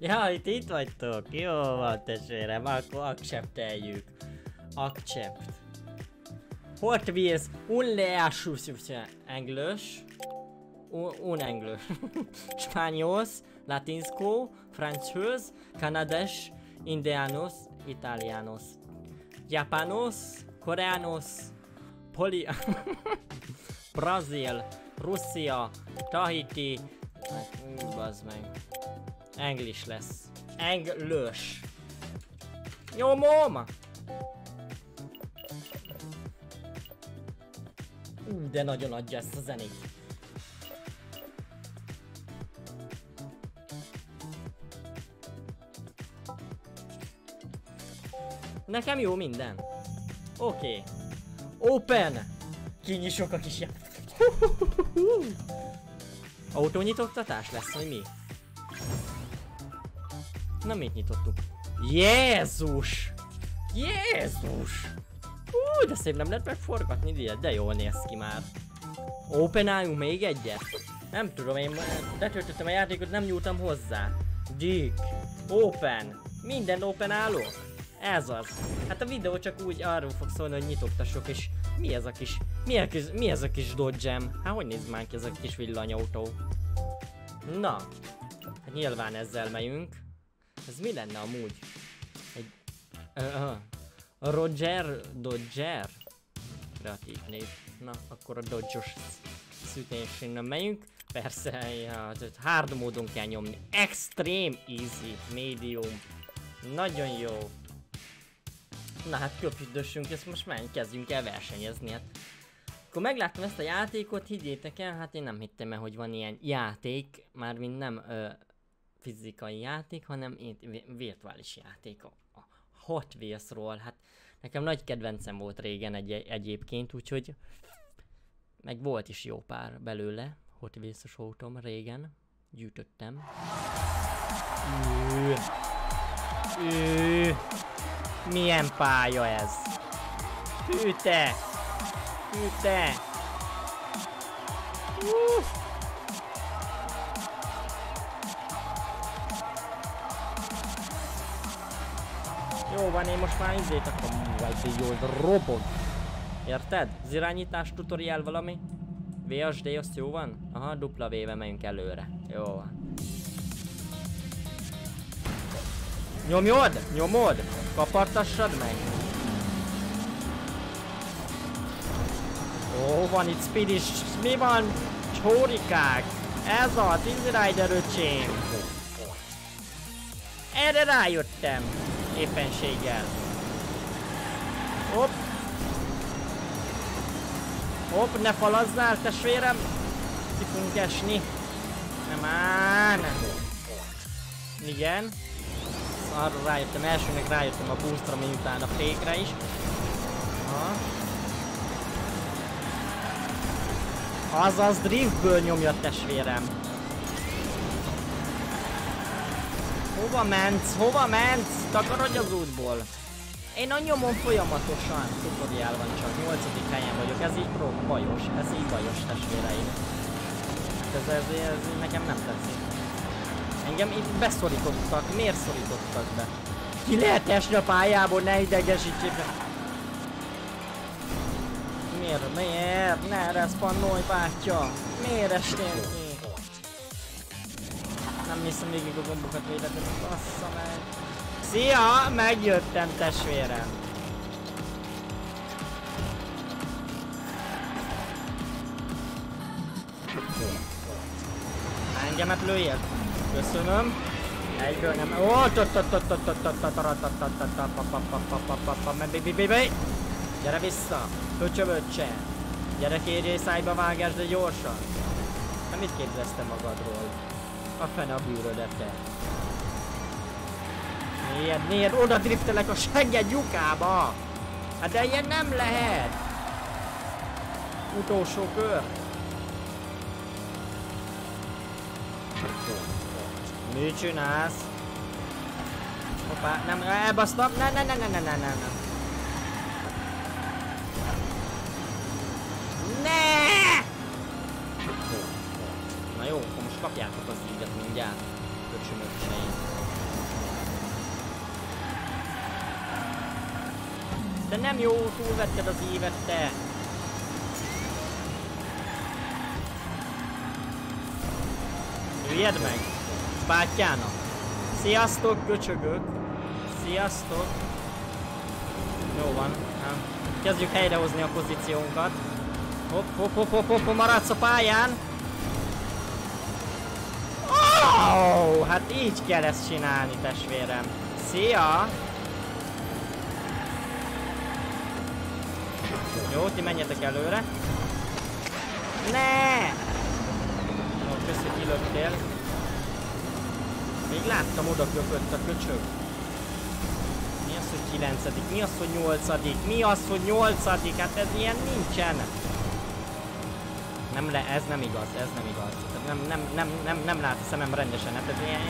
Ja, itt vagytok. Jó van, testvérem, akkor accepteljük. Accept. Hot Wheels unleassus English. Un English. Spanyol, Latinsko, Francös, Kanades, Indianos, Italianos. Japanos, Koreanos, Brazil, Russzia, Tahiti. Bazd meg. English lesz. English. Nyomom! De nagyon adja ezt a zenét. Nekem jó minden. Oké. Open! Kinyisok a kis autónyitoktatás lesz, vagy mi? Na mit nyitottuk? Jézus! Jézus! De szép nem lehet megforgatni, de jól néz ki már. Openáljunk még egyet? Nem tudom, én letöltöttem a játékot, nem nyúltam hozzá. Dick! Open! Minden open állok? Ez az. Hát a videó csak úgy arról fog szólni, hogy nyitogtassok, és mi ez a kis... Mi ez a kis Dodge-em? Hát hogy néz már ki ez a kis villanyautó? Na. Hát nyilván ezzel megyünk. Ez mi lenne amúgy? Egy... Roger Dodger? Kreatív név. Na, akkor a Dodge-os szütésén megyünk. Persze, ja, hard módon kell nyomni. Extreme easy, medium. Nagyon jó. Na hát köpüdössünk, ezt most már kezdjünk el versenyezni. Hát. Akkor megláttam ezt a játékot, higgyétek el, hát én nem hittem el, hogy van ilyen játék, mármint nem fizikai játék, hanem virtuális játék. A Hot Wheels-ról, hát nekem nagy kedvencem volt régen egyébként, úgyhogy meg volt is jó pár belőle, Hot Wheels-os autóm régen, gyűjtöttem. Milyen pálya ez? Hű te! Hű te! Jó van, én most már izét akarom jól robog. Érted? Az irányítás tutoriál valami? VSD, azt jó van? Aha, dupla V-vel megyünk előre. Jó van. Nyomjod! Nyomod! Kapartassad meg! Ó, van itt speed is. Mi van? Csórikák! Ez a Easy Rider öcsém! Erre rájöttem! Éppenséggel. Hopp! Hopp, ne falazzál, testvérem! Ki fogunk esni. Nem áll! Igen. Arra rájöttem, elsőnek rájöttem a boostra, miután a fékre is. Ha. Azaz driftből nyomja, testvérem. Hova mentsz? Hova mentsz? Takarodj az útból. Én a nyomon folyamatosan. Tutoriál van csak, 8. helyen vagyok. Ez így bajos. Ez így bajos, testvéreim. Ez nekem nem tetszik. Engem itt beszorítottak. Miért szorítottak be? Ki lehet esni a pályából, ne idegesítsék be. Miért? Ne respannolj, bátya. Miért estél ki? Nem hiszem végig a gombokat védettem, bassza meg. Szia! Megjöttem, testvérem. Engemet lőjél. Köszönöm. Egyből nem... Ó, gyere vissza. Pöcsövöccse. Gyere, kérjél szájba vágás, de gyorsan. Hát mit képzelsz te magadról? A fene a bűrödet te. Miért? Oda driftelek a segged lyukába! Hát de ilyen nem lehet! Utolsó kör. Mit csinálsz? Hoppá, nem, elbasztam! Ne! Na jó, akkor most kapjátok az íget mindjárt. Köcsönökseim. Te nem jó, túlvetted az évet, te! Üljed meg! Bátyjának! Sziasztok, köcsögök! Sziasztok! Jó van, nem. Kezdjük helyrehozni a pozíciónkat. Hopp, maradsz a pályán! Oh, hát így kell ezt csinálni, testvérem. Szia! Jó, ti menjetek előre. Ne! Jó, köszi, hogy kilöktél. Még láttam, oda köpött a köcsög. Mi az, hogy 9? Mi az, hogy 8? Mi az, hogy 8? Hát ez ilyen nincsen. Ez nem igaz, ez nem igaz. Nem lát a szemem rendesen. Hát ez ilyen,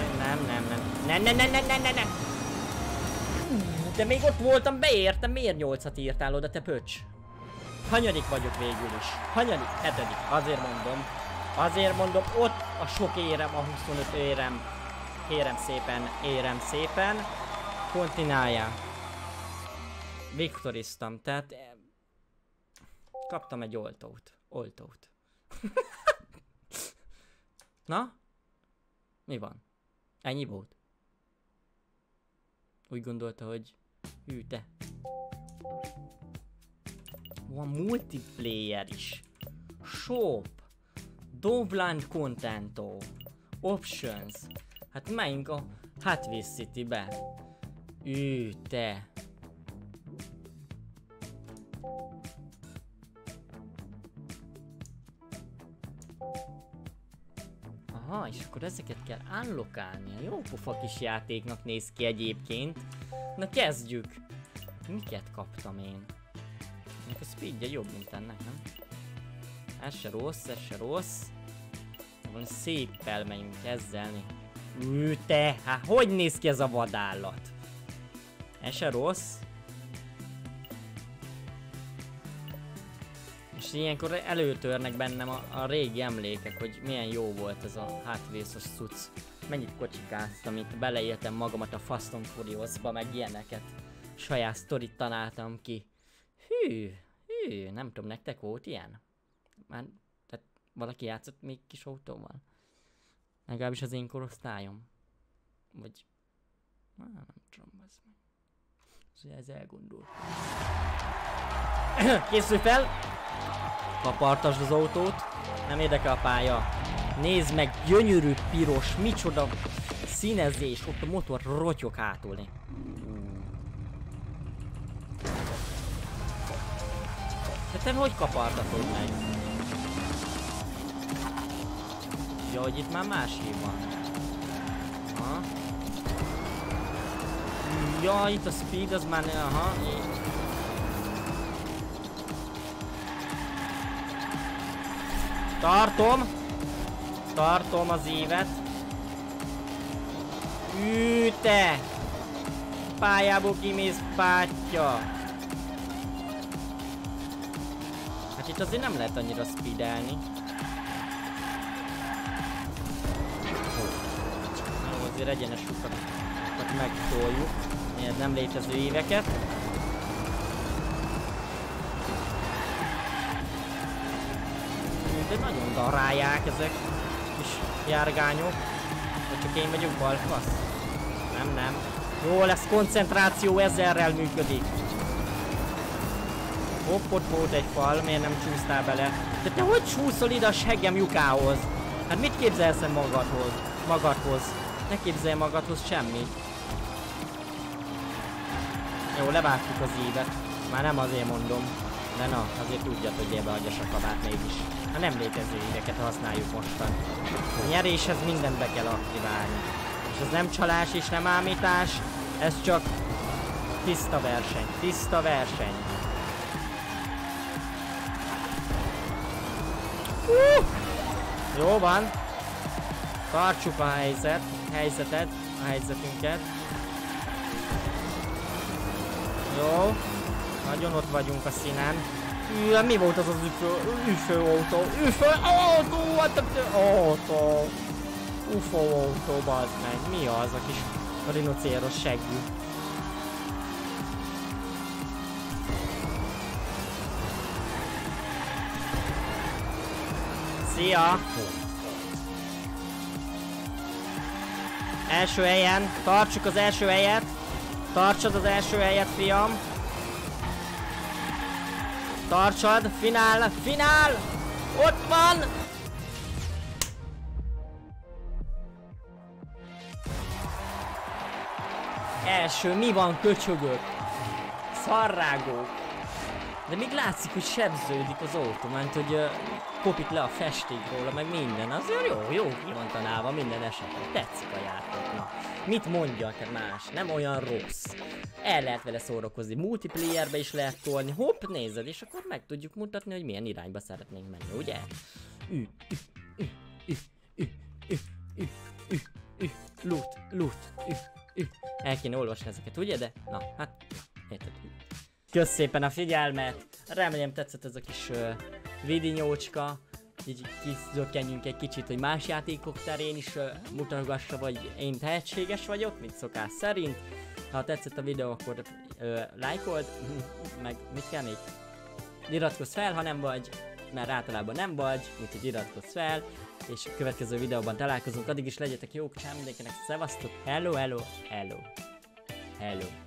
nem. De még ott voltam, beértem, miért 8-at írtál oda, te pöcs? Hanyadik vagyok végül is. Hanyadik? 7. Azért mondom, ott a sok érem, a 25 érem. Érem szépen. Kontináljál. Viktoriztam, tehát... Kaptam egy oltót. Na? Mi van? Ennyi volt? Úgy gondolta, hogy... Hű, te. Van multiplayer is. Shop. Dovland Contento. Options. Hát menjünk a Hotwheels City-be. Hű, te. Aha, és akkor ezeket kell unlockálni. Jó pofa kis játéknak néz ki egyébként. Na kezdjük! Miket kaptam én? Ennek a speedje jobb, mint ennek, nem? Ez se rossz. Van széppel megyünk kezdeni. Te! Hát hogy néz ki ez a vadállat? Ez se rossz. És ilyenkor előtörnek bennem a régi emlékek, hogy milyen jó volt ez a Hot Wheels-os cucc. Mennyit kocsikáztam itt, beleéltem magamat a Fast and Furious-ba, meg ilyeneket. Saját sztorit találtam ki. Hű, nem tudom, nektek volt ilyen? Már, tehát valaki játszott még kis autóval? Legalábbis az én korosztályom. Vagy... nem tudom, ez elgondolt. Készülj fel! Kapartasd az autót. Nem érdekel a pálya. Nézd meg, gyönyörű piros, micsoda színezés. Ott a motor rotyog hátulni. De te hogy kapartatod meg? Ja, hogy itt már más hív van. Aha. Ja, itt a speed az már... Aha. Tartom az évet. Te! Pályából kimész, bátya! Hát itt azért nem lehet annyira speedelni. Jó, azért egyenes utat megtoljuk. Miért nem létező éveket. De nagyon darálják ezek kis járgányok. Vagy csak én vagyok balfasz? Nem. Jó lesz, koncentráció 1000-rel működik. Hopp, ott volt egy fal, miért nem csúsztál bele? De te hogy csúszol ide a seggem lyukához? Hát mit képzelsz magadhoz? Ne képzelj magadhoz semmit. Jó, levágtuk az évet. Már nem azért mondom. De na, azért tudjad, hogy ebbe adjas a kabát mégis. A nem létező éveket használjuk mostan. A nyeréshez mindent be kell aktiválni. És ez nem csalás és nem ámítás, ez csak tiszta verseny. Jó van. Tartsuk a helyzetünket. Jó. Nagyon ott vagyunk a színen. Mi volt az UFO autó? UFO autó, bazd meg. Mi az a kis rinocéros seggű? Szia! Első helyen, tartsuk az első helyet. Tartsad az első helyet, fiam. Tartsad, finál, finál! Ott van! Első, mi van, köcsögök? Szarrágók. De még látszik, hogy sebződik az autó, mert hogy kopik le a festék róla, meg minden. Azért jó ki van tanálva minden esetre. Tetszik a játék. Na, mit mondjak más? Nem olyan rossz. El lehet vele szórakozni. Multiplayerbe is lehet tolni. Hopp, nézed, és akkor meg tudjuk mutatni, hogy milyen irányba szeretnénk menni, ugye? Loot. El kéne olvasni ezeket, ugye? De, na, hát, érted. Kösz szépen a figyelmet, remélem tetszett ez a kis videócska, így kizökkenjünk egy kicsit, hogy más játékok terén is mutatgassa, vagy én tehetséges vagyok, mint szokás szerint. Ha tetszett a videó, akkor lájkold, meg mit kell még? Iratkozz fel, ha nem vagy, mert általában nem vagy, úgyhogy iratkozz fel, és a következő videóban találkozunk, addig is legyetek jók, csá mindenkinek, szevasztok, hello.